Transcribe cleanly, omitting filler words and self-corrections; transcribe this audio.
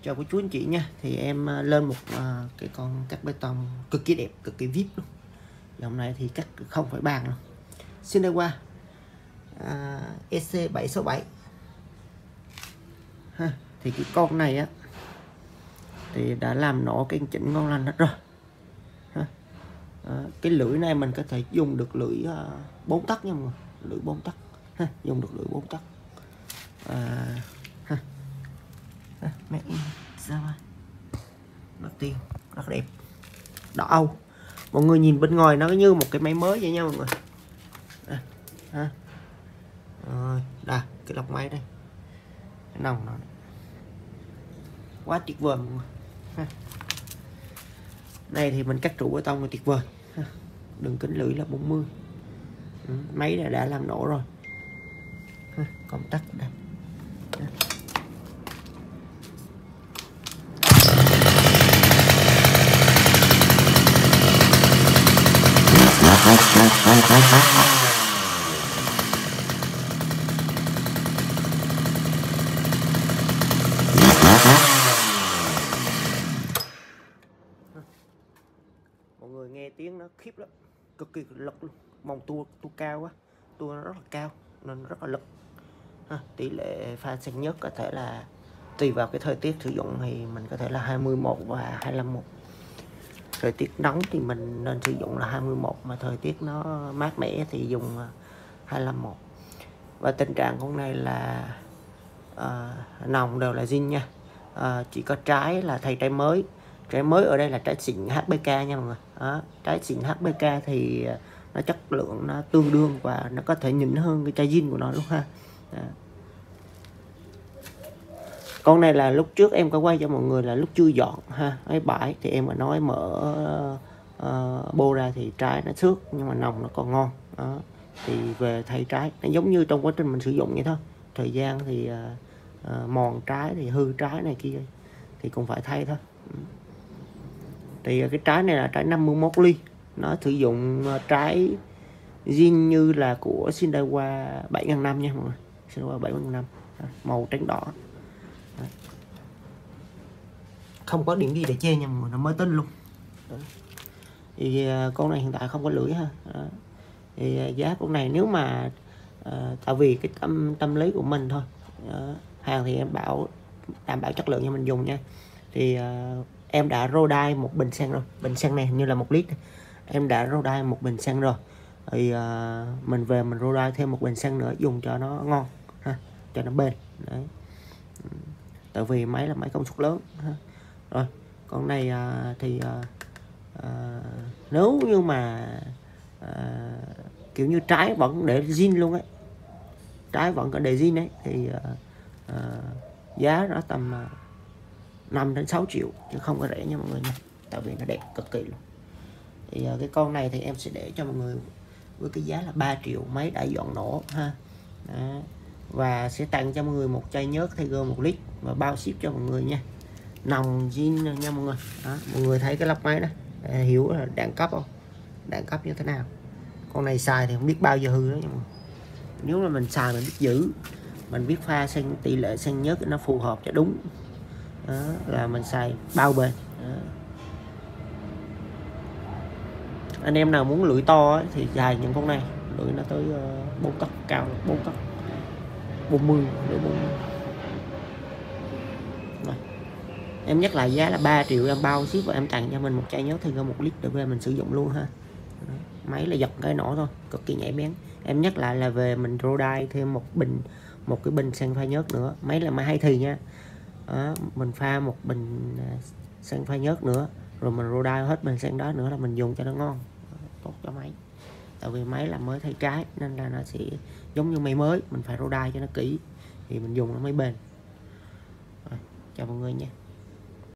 Chào cô chú anh chị nha. Thì em lên một cái con cắt bê tông cực kỳ đẹp, cực kỳ vip luôn. Dòng này thì cắt không phải bàn luôn. Shineiwa EC767 ha. Thì cái con này á thì đã làm nổ cái chỉnh ngon lành hết rồi ha. Cái lưỡi này mình có thể dùng được lưỡi 4 tấc nha mọi người, lưỡi 4 tấc ha, dùng được lưỡi 4 tấc ha. Made in Java, nó tiên rất đẹp, đỏ Âu. Mọi người nhìn bên ngoài nó như một cái máy mới vậy nha mọi người. Đây cái lọc máy đây, cái nòng nó quá tuyệt vời mọi người ha. Đây thì mình cắt trụ bê tông là tuyệt vời ha. Đường kính lưỡi là 40. Máy này đã làm nổ rồi ha. Công tắc đây ha. Mọi người nghe tiếng nó khiếp lắm, cực kỳ lực luôn. Mong tua cao quá, tua nó rất là cao nên rất là lực ha. Tỷ lệ pha xăng nhất có thể là tùy vào cái thời tiết sử dụng thì mình có thể là 21 và 251. Thời tiết nóng thì mình nên sử dụng là 21, mà thời tiết nó mát mẻ thì dùng 251. Và tình trạng con này là nòng đều là zin nha. Chỉ có trái là thay trái mới. Trái mới ở đây là trái xịn HBK nha mọi người. Trái xịn HBK thì nó chất lượng nó tương đương và nó có thể nhỉnh hơn cái trái zin của nó luôn ha. Con này là lúc trước em có quay cho mọi người là lúc chưa dọn ha, cái bãi thì em mà nói mở bô ra thì trái nó xước nhưng mà nòng nó còn ngon đó. Thì về thay trái nó giống như trong quá trình mình sử dụng vậy thôi, thời gian thì mòn trái thì hư trái này kia thì cũng phải thay thôi. Thì cái trái này là trái 51 ly, nó sử dụng trái zin như là của Shineiwa 7005 nha mọi người. Shineiwa 7005 màu trắng đỏ, không có điểm gì để chê nha mọi người, nó mới tính luôn. Thì con này hiện tại không có lưỡi ha. Thì giá con này nếu mà tại vì cái tâm lý của mình thôi, hàng thì em đảm bảo chất lượng cho mình dùng nha. Thì em đã rô đai một bình xăng rồi, bình xăng này hình như là 1 lít, em đã rô đai một bình xăng rồi. Thì mình về mình rô đai thêm một bình xăng nữa dùng cho nó ngon ha, cho nó bền đấy. Tại vì máy là máy công suất lớn ha. Rồi con này thì nếu như mà kiểu như trái vẫn để zin luôn ấy, trái vẫn có để zin ấy thì giá nó tầm 5 đến 6 triệu chứ không có rẻ nha mọi người nha, tại vì nó đẹp cực kỳ luôn. Thì cái con này thì em sẽ để cho mọi người với cái giá là 3 triệu, máy đã dọn nổ ha. Đó. Và sẽ tặng cho mọi người một chai nhớt Tiger 1 lít và bao ship cho mọi người nha, nòng zin nha mọi người. Đó, mọi người thấy cái lốc máy đó hiểu là đẳng cấp không, đẳng cấp như thế nào. Con này xài thì không biết bao giờ hư đó nha mọi người. Nếu mà mình xài mình biết giữ, mình biết pha xăng tỷ lệ xăng nhớt nó phù hợp cho đúng đó, là mình xài bao bền đó. Anh em nào muốn lưỡi to ấy, thì dài những con này, lưỡi nó tới 4 tấc, cao 4 tấc 40 lưỡi 40. Rồi. Em nhắc lại giá là 3 triệu, em bao ship và em tặng cho mình một chai nhớt Tiger 1 lít để về mình sử dụng luôn ha. Đó. Máy là giật cái nổ thôi, cực kỳ nhạy bén. Em nhắc lại là về mình rô đai thêm một cái bình xăng pha nhớt nữa, máy là máy hay thì nha. Đó, mình pha một bình xăng pha nhớt nữa rồi mình rô đai hết bình xăng đó nữa là mình dùng cho nó ngon, tốt cho máy. Tại vì máy là mới thay trái nên là nó sẽ giống như máy mới, mình phải rô đai cho nó kỹ thì mình dùng nó mới bền. Rồi, chào mọi người nha.